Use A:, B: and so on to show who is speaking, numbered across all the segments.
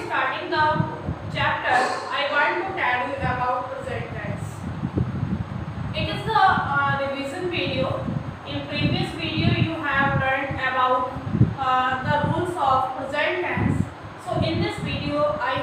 A: starting the chapter, I want to tell you about present tense. It is the revision video. In previous video, you have learned about the rules of present tense. So in this video, I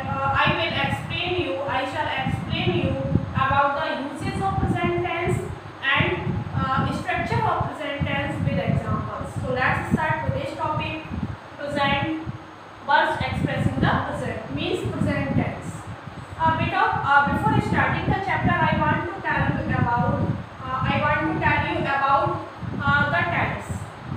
A: shall explain you about the uses of present tense and structure of present tense with examples. So let's start today's topic. Present verbs expressing the present means present tense. Before starting the chapter, I want to tell you about the tense.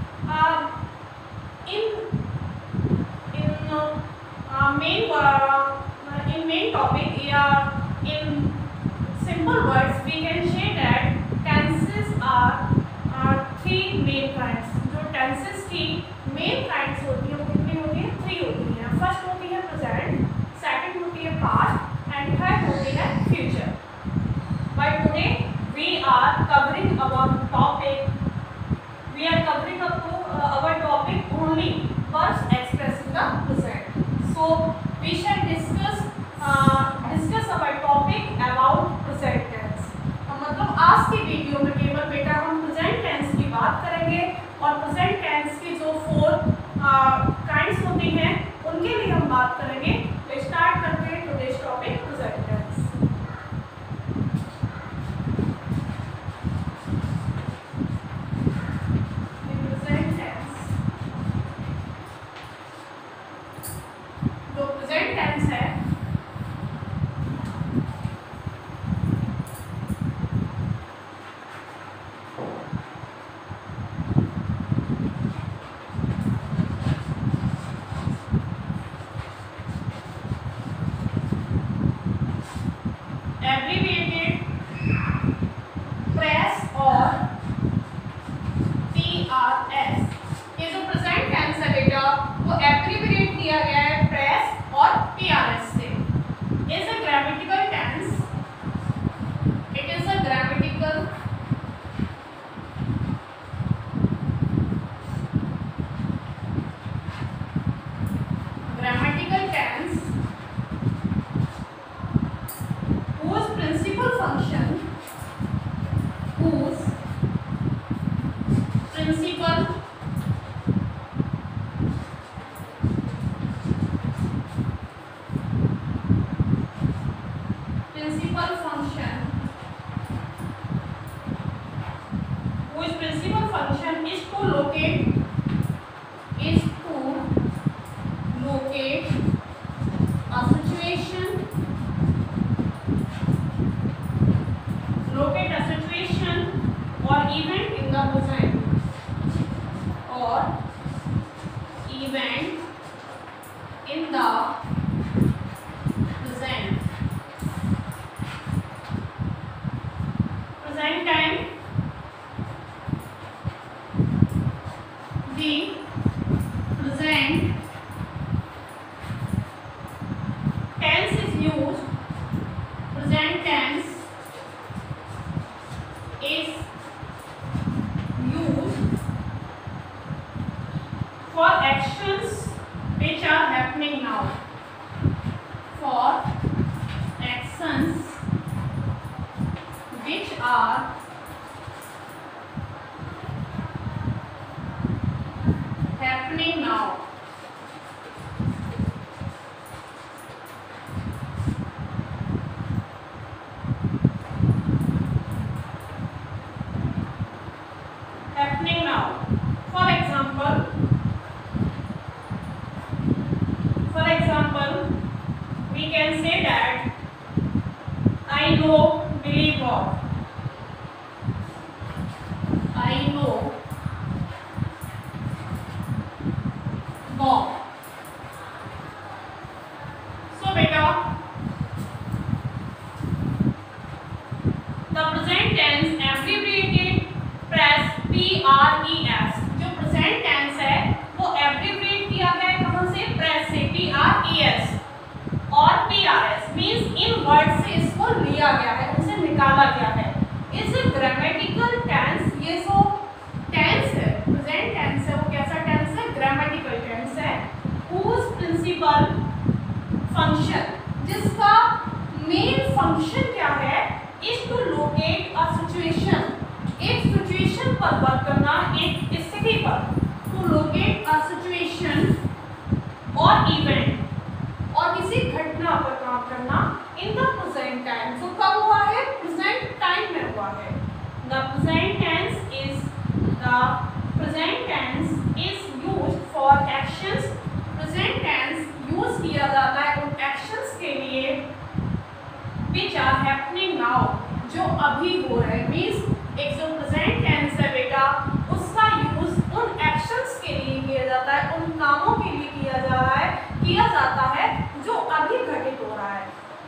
A: In main topic, in simple words, we can say that tenses are three main kinds. जो tenses की main kinds होती है वो कितनी होती है? Three होती हैं. फर्स्ट होती है प्रेजेंट, सेकंड होती है पास्ट एंड थर्ड होती है future. But today we are covering our topic. We are covering our topic only verbs expressing the present. So we shall discuss our topic about present tense. मतलब आज की video में केवल बेटा हम present tense की बात करेंगे और प्रेजेंट टेंस की जो फोर काइंड्स होती हैं उनके लिए हम बात करेंगे. तो स्टार्ट करते हैं टुडेस टॉपिक प्रेजेंट टेंस. जो प्रेजेंट टेंस है एब्रीविएटेड प्रेस और PRS. ये जो प्रेजेंट टेंस है बेटा वो एब्रीविएट किया गया है प्रेस और PRS से. Is a grammatical tense. It is a grammatical tense whose principal function is to locate a situation, or event in the present, or event in the present. Present time, the present tense is used. Present tense is used for actions which are happening now. For actions which are happening now. Happening now. For example, we can say that I know believe of. I know Bob. So beta, the present tense abbreviated press PRES. जो present tense है वो abbreviate किया गया है कहाँ से? press से. PRES और PRS means इन वर्ड से इसको लिया गया है, उसे निकाला गया है. इस ग्रामेटिकल टेंस, ये जो टेंस है प्रेजेंट टेंस है वो कैसा टेंस है? ग्रामेटिकल टेंस है. whose principal फंक्शन, जिसका मेन फंक्शन क्या है, is to locate a situation, एक सिचुएशन पर वर्क करना, एक स्थिति पर, टू लोकेट अ सिचुएशन और इवेंट, और किसी घटना पर काम करना इन द प्रेजेंट टाइम, जो कब हुआ है, प्रेजेंट टाइम में हुआ है। The present tense is used for actions, present tense use किया जाता है उन एक्शंस के लिए which are happening now, जो अभी हो रहे हैं। मीन्स एक जो प्रेजेंट टेंस है बेटा, उसका यूज उन एक्शंस के लिए किया जाता है, उन कामों के लिए किया जाता है जो अभी घटित हो रहा है।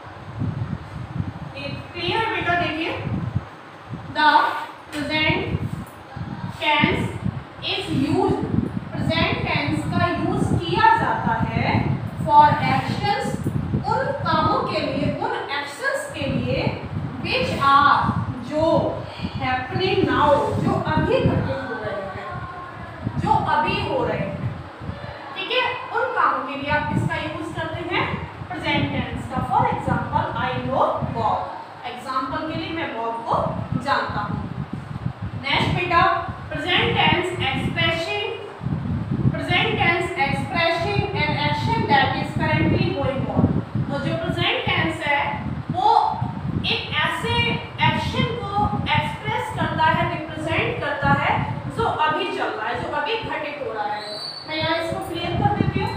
A: क्लियर बेटा? देखिए, the present tense is used, present tense का यूज किया जाता है फॉर एक्शंस, उन कामों के लिए, उन एक्शंस के लिए which are, जो happening now, जो अभी घटित हो रहे हैं, जो अभी हो रहे हैं। ठीक है, उन कामों के लिए आप किसका यूज करते हैं, प्रेजेंट टेंस का। For example, I know Bob, example के लिए मैं बॉब को जानता हूँ। नेक्स्ट बेटा, present tense expressing, present tense expressing an action that is currently going on. तो जो प्रेजेंट टेंस है वो एक ऐसे एक्शन को एक्सप्रेस करता है, रिप्रेजेंट करता है जो अभी चल रहा है, जो अभी घटित हो रहा है। मैं यहाँ इसको क्लियर कर देती हूँ।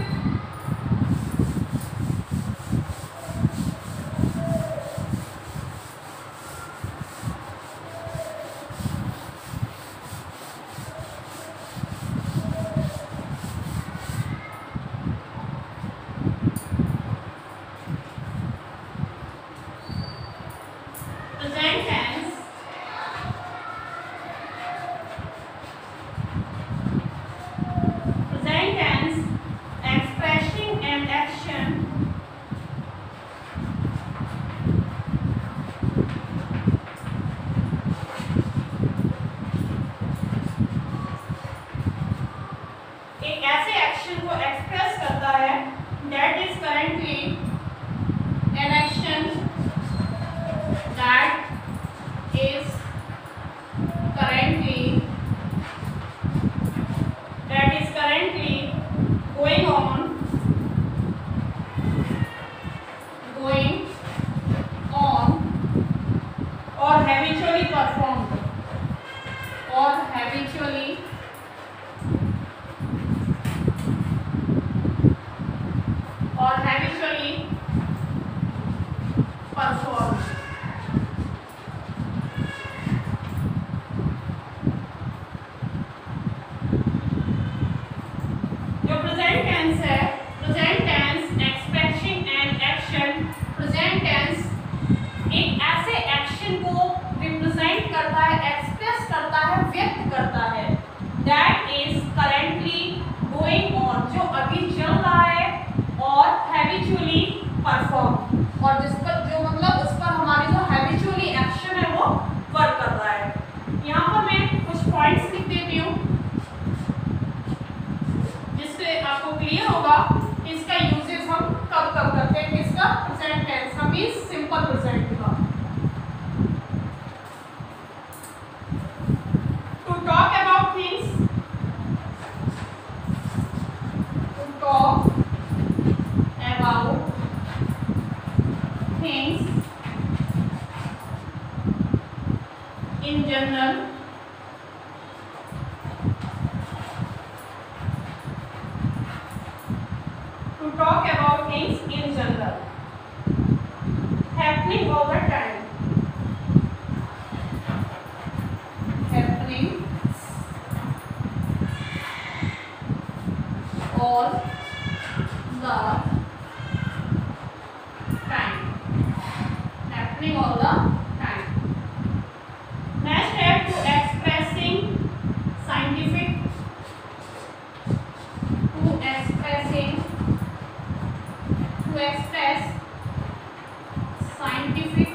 A: और जिस पर जो मतलब उस पर हमारी जो हैबिचुअली एक्शन है वो वर्क कर रहा है। यहाँ पर मैं कुछ पॉइंट्स लिख देती हूँ जिससे आपको क्लियर होगा कि इसका यूजेस हम कब कब करते हैं, किसका, प्रेजेंट टेंस का, मींस सिंपल प्रेजेंट का। To talk about things, to talk about things in general, to talk about things in general happening all the time, happening all the happening all the time. Next step, to expressing scientific, to express scientific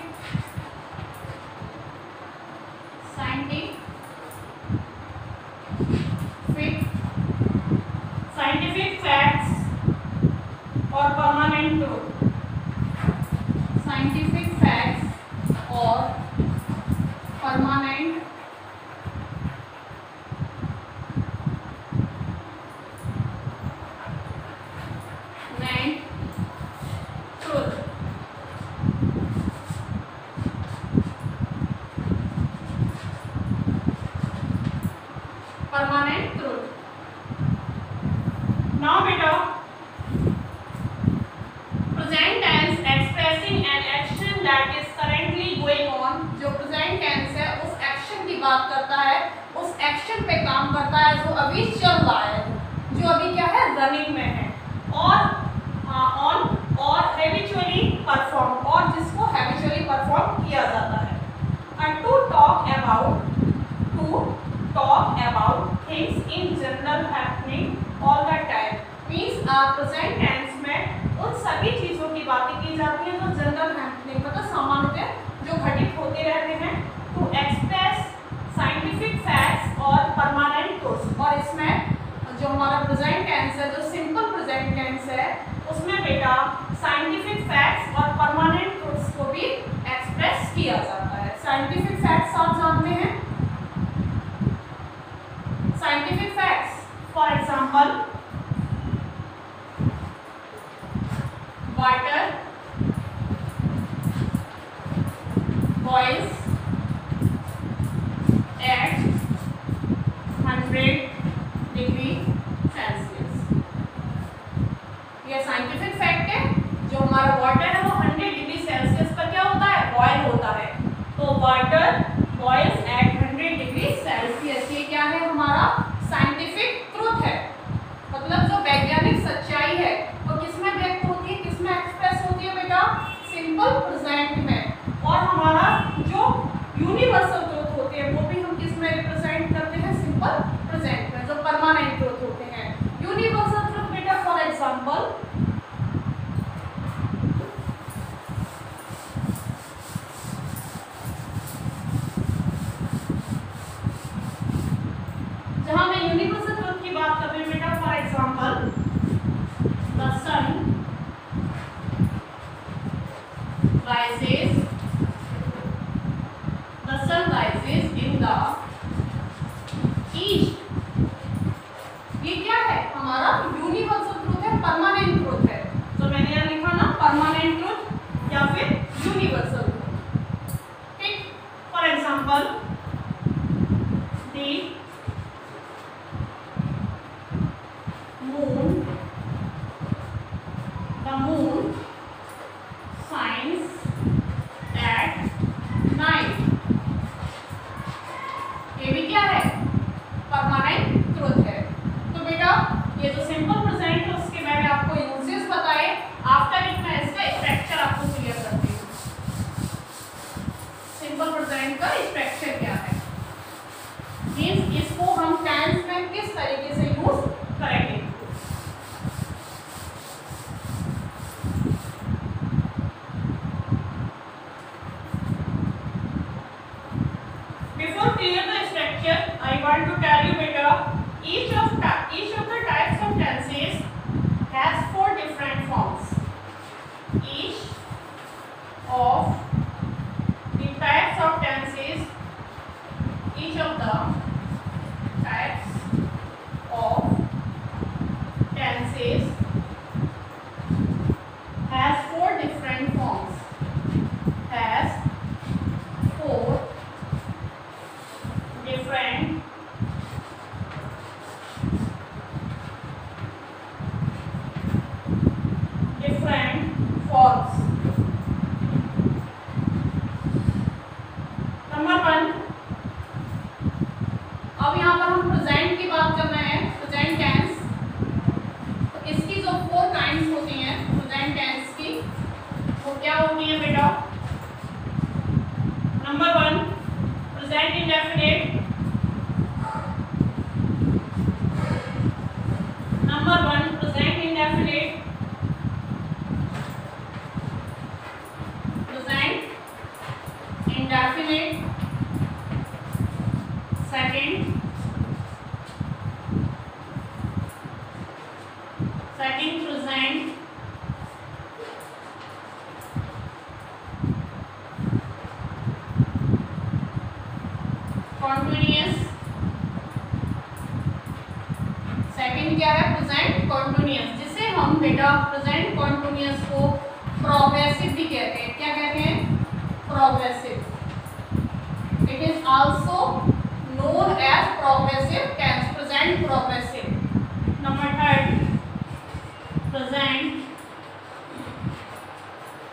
A: facts बात करता है, उस action पे काम करता है जो अभी चल रहा है, जो अभी क्या है, रनिंग में है, और ऑन और हैबिचुअली परफॉर्म, और जिसको हैबिचुअली परफॉर्म किया जाता है। And to talk about things in general happening all the time means present tense में उन सभी चीज़ों की बातें की जाती हैं जो जनरल हैपनिंग मतलब सामान्यतः जो घटित होते रहते हैं, टू एक्सप्रेस साइंटिफिक फैक्ट्स और परमानेंट ट्रूथ्स। और इसमें जो हमारा प्रेजेंट टेंस है, जो सिंपल प्रेजेंट टेंस है, उसमें बेटा साइंटिफिक फैक्ट्स और परमानेंट ट्रूथ्स को भी एक्सप्रेस किया जाता है। साइंटिफिक फैक्ट्स आप जानते हैं, scientific facts for example water boils at 100 degree Celsius. यह साइंटिफिक फैक्ट है। जो हमारा वाटर है वो 100 डिग्री सेल्सियस पर क्या होता है, बॉयल होता है। तो water boils at 100 degree Celsius, ये क्या है, हमारा साइंटिफिक ट्रूथ है। मतलब जो वैज्ञानिक सच्चाई है वो किसमें व्यक्त होती है, किसमें एक्सप्रेस होती है बेटा, सिंपल प्रेजेंट में। और हमारा जो यूनिवर्सल ट्रूथ होते हैं वो भी हम किसमें रिप्रेजेंट करते हैं, सिंपल प्रेजेंट में। जो परमानेंट ट्रूथ होते हैं, यूनिवर्सल ट्रूथ बेटा फॉर एग्जांपल जहां मैं यूनिवर्सल ट्रूथ की बात कर रही हूं बेटा, for example the sun rises in the east। ये क्या है, हमारा यूनिवर्सल ट्रूथ है, परमानेंट ट्रूथ है। तो मैंने यहाँ लिखा ना परमानेंट ट्रूथ या फिर यूनिवर्सल ट्रूथ। ठीक, for example the moon shines at night। ये भी क्या है, परमानेंट ट्रूथ है। तो बेटा ये जो सिंपल प्रेजेंट है उसके मैंने आपको यूजेस बताए। आफ्टर इट मैं इसका स्ट्रक्चर आपको क्लियर करती हूँ। सिंपल प्रेजेंट का स्ट्रक्चर क्या है, मींस इसको हम टेंस में किस तरीके से यूज करेंगे। Before clear the structure, I want to tell you beta, each of the types of tenses has 4 different forms. Each of the types of tenses, each of the types of tenses has 4 different forms. Has 4 different forms. Number 1, अब यहाँ पर हम present की बात कर रहे हैं, present tense. तो इसकी जो 4 काइंड्स होती हैं प्रेजेंट टेंस की, वो क्या होती है बेटा। Number 1 present indefinite. Number 1 present indefinite, present indefinite. Second present continuous. Second क्या है, प्रेजेंट कॉन्टिन्यूअस, जिसे हम बेटा प्रेजेंट कॉन्टिन्यूअस को प्रोग्रेसिव भी कहते हैं। क्या कहते हैं, progressive. It is also known as progressive tense, present progressive. Number 3 present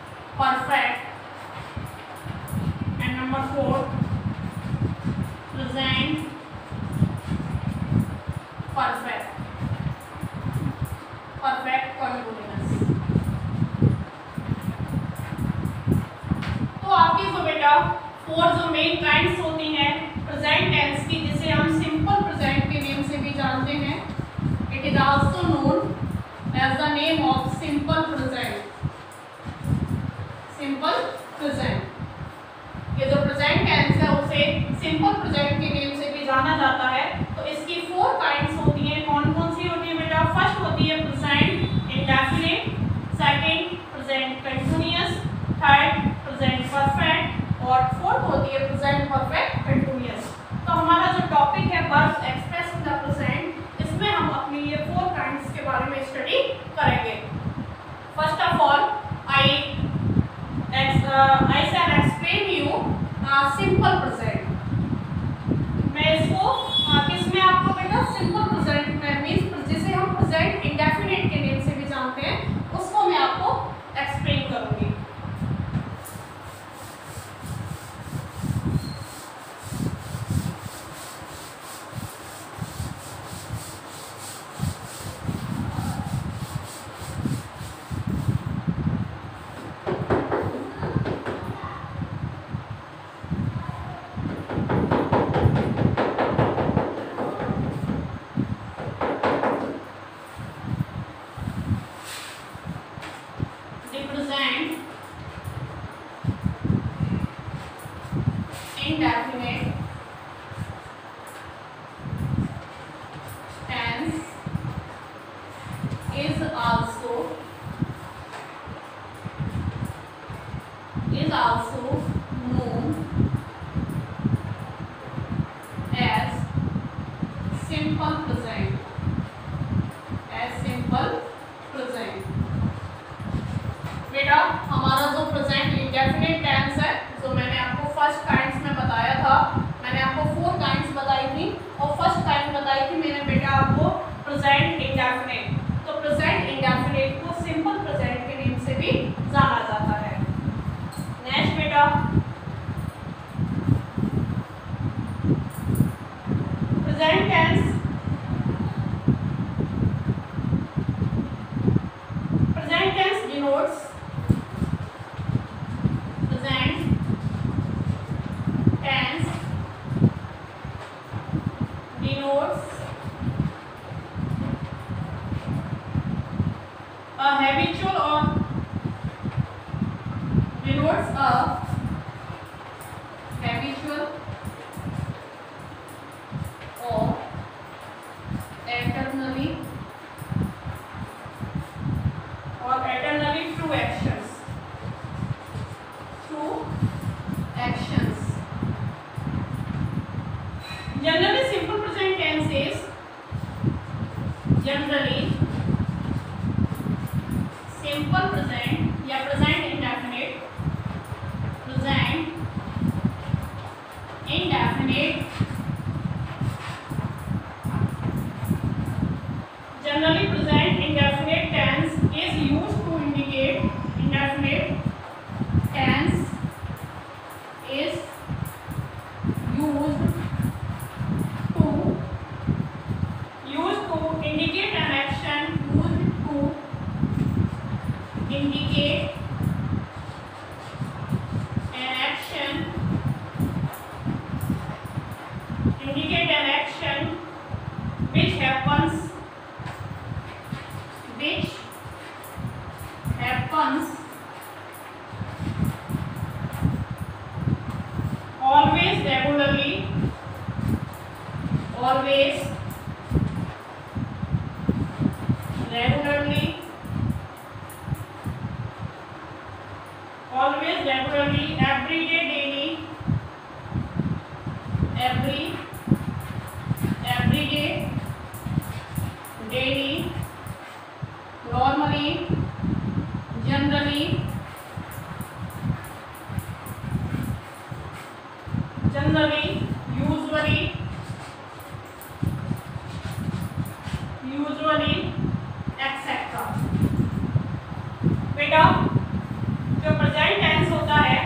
A: perfect, and number 4 present perfect, perfect continuous. तो आपकी जो बेटा 4 जो मेन काइंड्स होती हैं प्रेजेंट टेंस की, जिसे हम सिंपल प्रेजेंट के नेम से भी जानते हैं, it is also known as the name of simple present. Simple present, ये जो प्रेजेंट टेंस है उसे सिंपल प्रेजेंट के नेम से भी जाना जाता है। तो इसकी 4 काइंड्स होती हैं। कौन कौन सी होती है बेटा? फर्स्ट होती है present indefinite, second present continuous, third present perfect और फोर्थ होती है प्रेजेंट परफेक्ट कंटीन्यूअस। तो हमारा जो टॉपिक है verbs express in the present, इसमें हम अपनी ये 4 काइंड्स के बारे में स्टडी करेंगे। First of all I shall explain you simple present. मैं इसको किसमें आपको बेटा सिंपल प्रेजेंट में मीन्स जिसे हम प्रेजेंट इंडेफिनिट के नेम से भी जानते हैं, उसको मैं आपको एक्सप्लेन करूंगी। Indefinite tense is also known as simple present, बेटा हमारा जो प्रेजेंट इंडेफिनिट टेंस है, जो मैंने आपको फर्स्ट काइंड्स में बताया था, मैंने आपको 4 काइंड्स बताई थी और फर्स्ट काइंड बताई थी मैंने बेटा आपको प्रेजेंट इंडेफिनिट। तो प्रेजेंट इंडेफिनिट को सिंपल प्रेजेंट के नेम से भी जाना जाता है। नेक्स्ट बेटा present tense, present tense denotes a habitual or denotes a habitual or eternally true actions, generally simple present tense is generally simple present या present indefinite, present indefinite generally present indefinite tense is used to indicate, indefinite tense is used to indicate an action, indicate an action which happens always regularly, every day, daily, every day, daily, normally, generally, usually, etc. बेटा जो present tense होता है,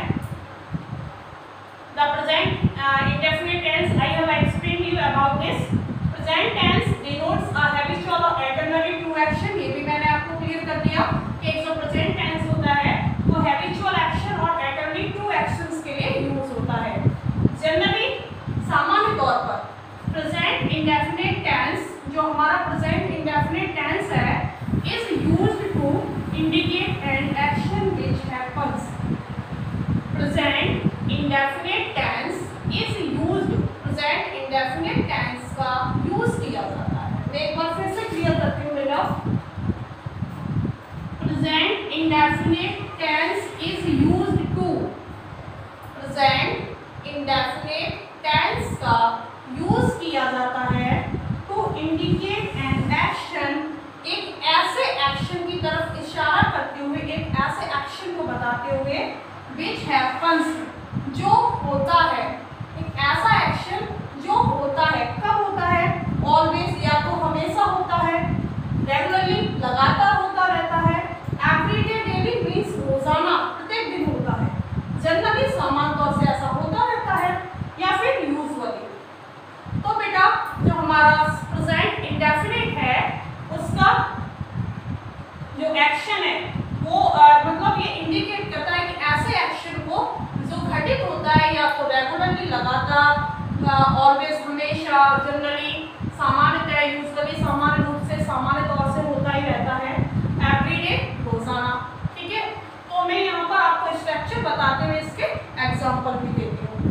A: the present indefinite tense, I have explained you about this. Present tense denotes indefinite tense, जो हमारा present indefinite tense है, is used to indicate an action which happens. Present indefinite tense is used, present indefinite tense का use किया जाता है। मैं एक बार फिर से क्लियर करती हूँ बेटा। Present indefinite tense is used to, present indefinite tense का यूज किया जाता है टू इंडिकेट एन एक्शन, एक ऐसे एक्शन की तरफ इशारा करते हुए, एक ऐसे एक्शन को बताते हुए, विच हैपन्स, जो होता है, एक ऐसा एक्शन जो होता है। कब होता है? ऑलवेज, या तो हमेशा होता है, रेगुलरली, लगातार होता रहता है, एवरीडे, डेली मीन्स रोजाना, प्रत्येक दिन होता है, जनरली, सामान्य तौर से ऐसा होता रहता है, या फिर यूजुअली। तो बेटा जो हमारा प्रेजेंट इंडेफिनिट है, उसका जो एक्शन है वो मतलब ये इंडिकेट करता है कि ऐसे एक्शन को जो घटित होता है, या तो रेगुलरली, लगातार, ऑलवेज, हमेशा, जनरली, सामान्यतः, यूजुअली, सामान्य रूप से, सामान्य तौर से होता ही रहता है, एवरीडे, रोजाना। ठीक है, तो मैं यहाँ पर आपको स्ट्रक्चर बताते हुए इसके एग्जाम्पल भी देती हूँ।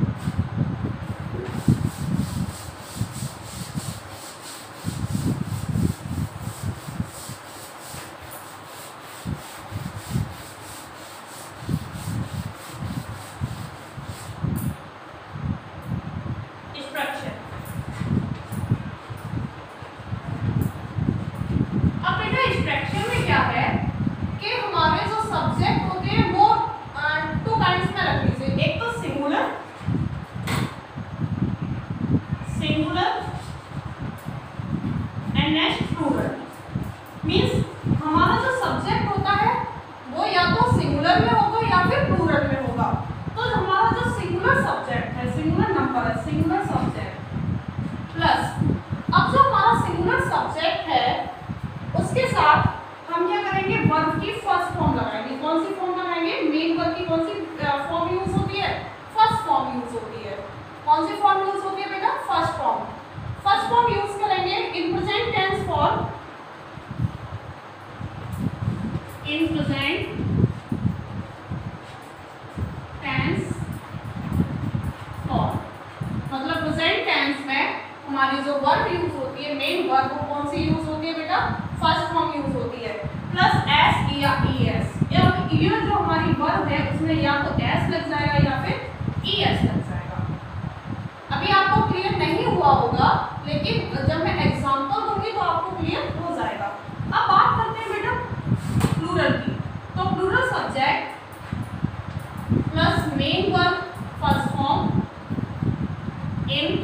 A: हमारी जो वर्ब यूज होती है, मेन वर्ब वो कौन सी यूज होती है बेटा? फर्स्ट फॉर्म यूज होती है, प्लस एस या ई एस। या ये जो हमारी वर्ब है उसमें या तो एस लग जाएगा या फिर ई एस लग जाएगा। अभी आपको क्लियर नहीं हुआ होगा, लेकिन जब मैं एग्जांपल दूंगी तो आपको क्लियर हो जाएगा। अब बात करते हैं बेटा प्लूरल की। तो plural subject plus main verb first form in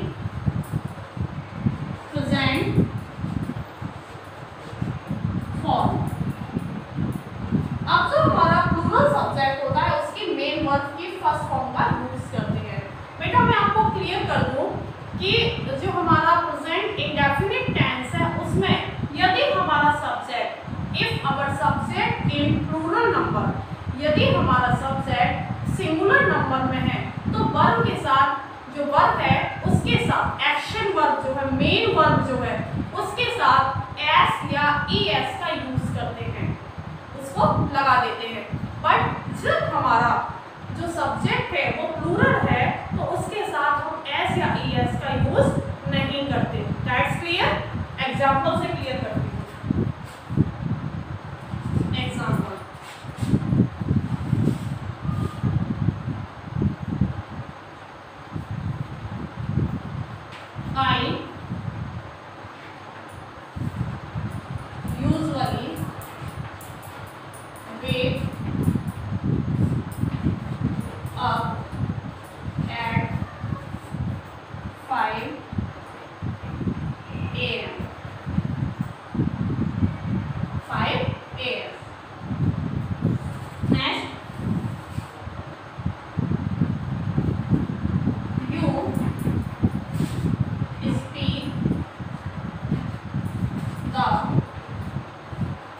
A: present form. अब जो हमारा प्लूरल सब्जेक्ट होता है उसकी मेन वर्ब की फर्स्ट फॉर्म का यूज करते हैं। बेटा मैं आपको क्लियर कर दूं कि जो हमारा प्रेजेंट इंडेफिनिट टेंस है उसमें यदि हमारा subject if our subject in plural number, यदि हमारा सब्जेक्ट सिंगुलर नंबर में है तो वर्ब के साथ जो वर्ब है उसके साथ एक्शन वर्ब जो है, मेन वर्ब जो है उसके साथ एस या ई एस का यूज करते हैं, उसको लगा देते हैं। बट जब हमारा जो सब्जेक्ट है वो प्लूरल है तो उसके साथ हम एस या ई एस का यूज नहीं करते। That's clear? एग्जांपल से क्लियर करती हूँ। Example I usually wake up at 5 a.m. 5 a.m. Next, you speak the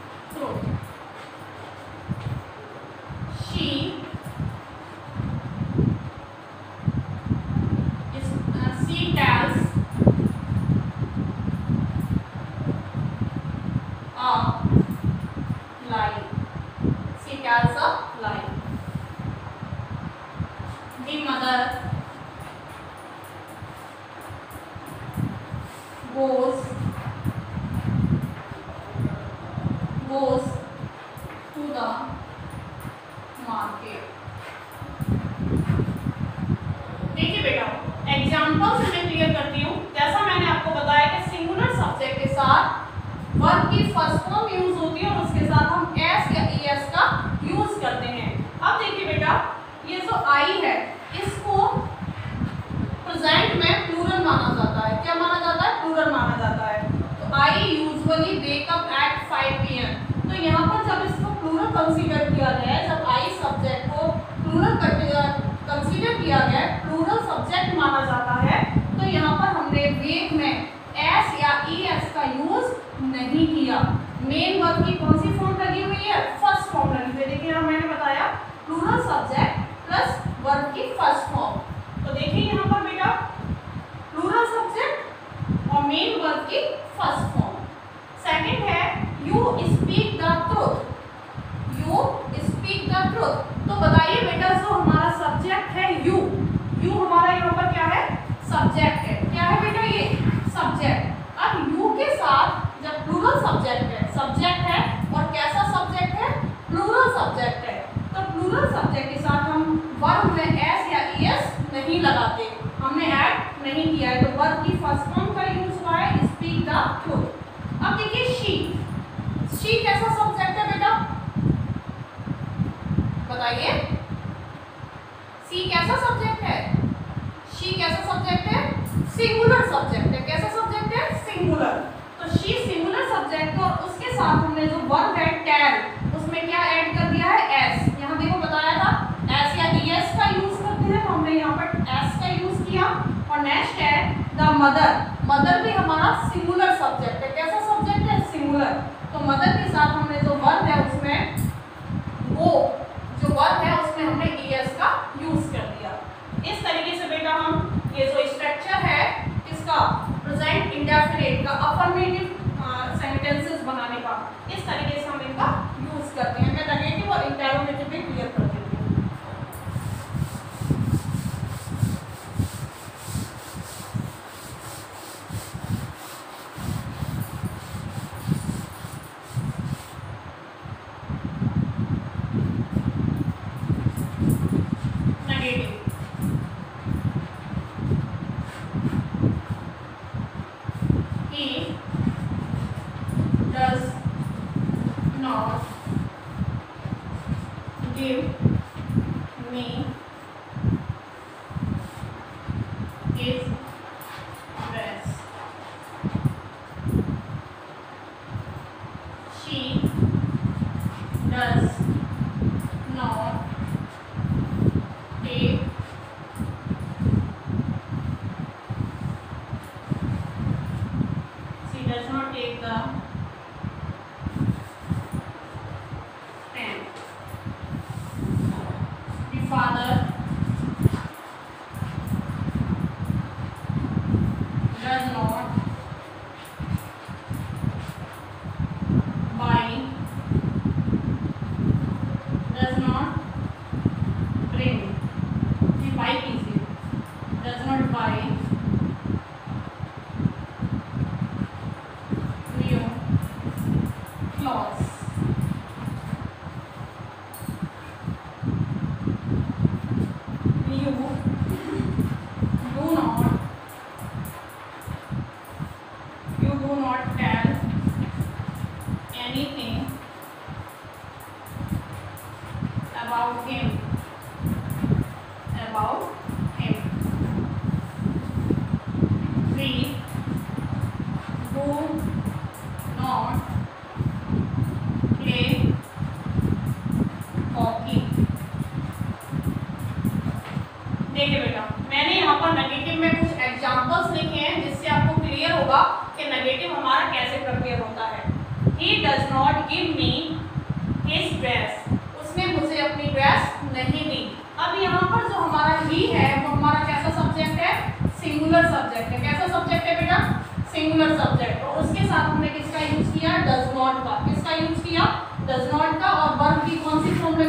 A: truth. She calls a line. The mother goes to the market। देखिए बेटा, example से मैं क्लियर करती हूँ। जैसा मैंने आपको बताया कि सिंगुलर सब्जेक्ट के साथ वर्ब की फर्स्ट फॉर्म यूज होती है और उसके साथ हम एस या ईएस का यूज करते हैं। अब देखिए बेटा, ये जो आई है इसको प्रेजेंट में प्लूरल माना जाता है। क्या माना जाता है? प्लूरल माना जाता है। तो I usually wake up at 5 PM। तो यहाँ पर जब इसको प्लूरल कंसीडर किया गया है, जब आई सब्जेक्ट को प्लूरल कंसीडर किया गया है, प्लूरल सब्जेक्ट माना जाता है, तो यहाँ पर हमने वेक में एस या ईएस का यूज नहीं किया। मेन वर्ब की कौन सी फॉर्म लगी हुई है? फर्स्ट फॉर्म लगी हुई है। देखिए यहाँ मैंने बताया प्लूरल सब्जेक्ट प्लस वर्ब की फर्स्ट फॉर्म। तो देखिए यहाँ पर बेटा प्लूरल सब्जेक्ट और मेन वर्ब की फर्स्ट फॉर्म। सेकंड है you speak the truth. You speak the truth. तो बताइए बेटा, जो हमारा सब्जेक्ट है यू हमारा यहाँ पर क्या है? सब्जेक्ट है। क्या है बेटा? ये सब्जेक्ट। अब यू के साथ जब प्लूरल सब्जेक्ट है और कैसा सब्जेक्ट है? प्लूरल सब्जेक्ट है। तो प्लूरल सब्जेक्ट के साथ हम वर्ब में एस या ईएस नहीं लगाते, हमने ऐड नहीं किया है। तो वर्ब की फर्स्ट फॉर्म का यूज हुआ है स्पीक द ट्रुथ। अब देखिए शी कैसा सब्जेक्ट है बेटा? बताइए, सी कैसा सब्जेक्ट है? शी कैसा सब्जेक्ट है? सिंगुलर सब्जेक्ट है। कैसा सब्जेक्ट है? सिंगुलर। तो शी सिंगुलर सब्जेक्ट और उसके साथ हमने जो वर्ब है टेल, उसमें क्या ऐड कर दिया है? एस। यहाँ देखो बताया था एस या ईएस का यूज करते हैं, तो हमने यहाँ पर एस का यूज किया। और नेक्स्ट है द मदर। मदर भी हमारा सिंगुलर सब्जेक्ट है। कैसा सब्जेक्ट है? सिंगुलर। तो मदर के साथ हमने जो वर्ब है उसमें वो जो वर्ब है उसमें हमने ईएस का यूज कर दिया। इस तरीके से बेटा हम ये जो स्ट्रक्चर है इसका प्रेजेंट इंडेफिनिट का अफर्मेटिव सेंटेंसेस बनाने का, इस तरीके से हम इनका यूज करते हैं। मैं नेगेटिव और इंटरोगेटिव भी क्लियर कर देती हूँ। Give me his dress. She does not take the pen. The father does not buy, does not bring, the bike कीजिए, does not buy new clothes. You do not tell anything about him. We do not play hockey. देखिए बेटा, मैंने यहाँ पर negative में कुछ examples लिखे हैं जिससे आपको क्लियर होगा कि नेगेटिव हमारा कैसे प्रिपेयर होता है। He does not give me his dress. उसने मुझे अपनी ड्रेस नहीं दी। अब यहाँ पर जो हमारा ही है वो हमारा कैसा सब्जेक्ट है? सिंगुलर सब्जेक्ट है। कैसा सब्जेक्ट है बेटा? Singular subject. और उसके साथ हमने किसका यूज किया? डज नॉट का। किसका यूज किया? डज नॉट का। और वर्ब की कौन सी फॉर्म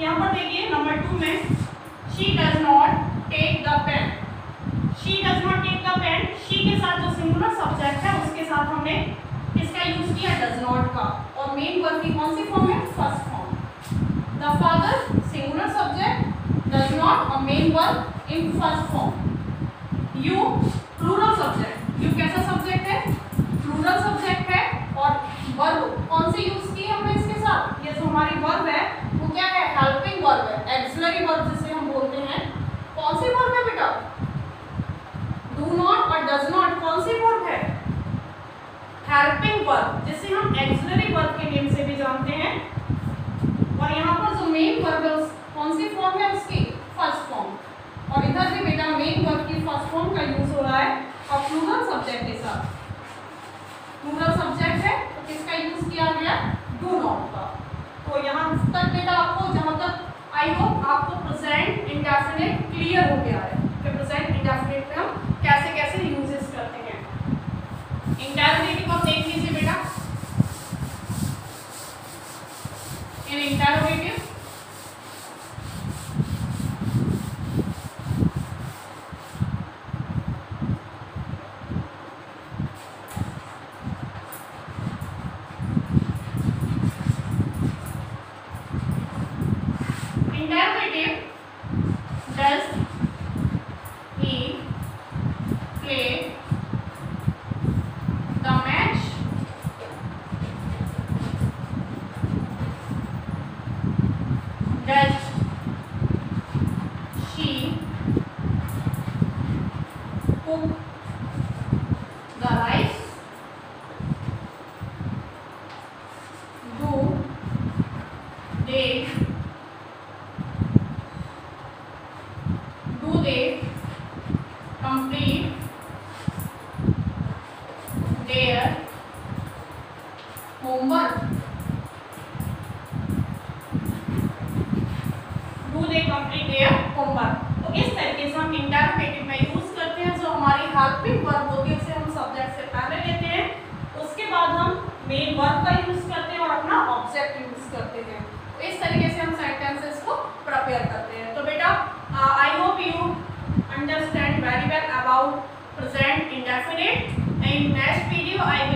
A: यहाँ पर देखिए नंबर 2 में she does not take the pen, she does not take the pen, she के साथ जो सिंगुलर सब्जेक्ट है उसके साथ हमने किसका यूज किया, डज नॉट का, और मेन वर्ब की कौन सी फॉर्म है, first form. The father singular subject, does not और main verb in first form. You plural subject, you कैसा सब्जेक्ट है, प्लूरल सब्जेक्ट है, और वर्ब कौन से यूज किए हमने इसके साथ, ये जो हमारी वर्ब है वो क्या है, हेल्पिंग वर्ब है, एक्सिलरी वर्ब जिसे हम बोलते हैं। कौन सी वर्ब है बेटा, डू नॉट और डज नॉट कौन सी वर्ब है, हेल्पिंग वर्ब, जिसे हम एक्सिलरी वर्ब के नेम से भी जानते हैं। और यहाँ पर जो मेन वर्ब है कौन सी फॉर्म है उसकी, फर्स्ट फॉर्म। और इधर भी बेटा मेन वर्ब की फर्स्ट फॉर्म का यूज हो रहा है और प्लूरल सब्जेक्ट के साथ, प्लूरल सब्जेक्ट है तो किसका यूज किया गया, डू नॉट का। तो यहाँ तक बेटा आपको, जहाँ तक आई होप आपको प्रेजेंट इंडेफिनिट क्लियर हो गया है कि प्रेजेंट इंडेफिनिट में हम कैसे कैसे यूजेस करते हैं। इंटरोगेटिव आप देख लीजिए बेटा, in interrogative does he play the match, does she cook the rice, do they complete their homework, do they complete their homework। तो इस तरीके से हम इंटरोगेटिव में यूज करते हैं, जो हमारी हेल्पिंग वर्ब होती है उसे हम सब्जेक्ट से पहले लेते हैं, उसके बाद हम मेन वर्ब का यूज करते हैं और अपना ऑब्जेक्ट यूज करते हैं। तो इस तरीके से हम सेंटेंसेस को प्रिपेयर करते हैं। तो बेटा I hope you understand very well about present indefinite. In next video I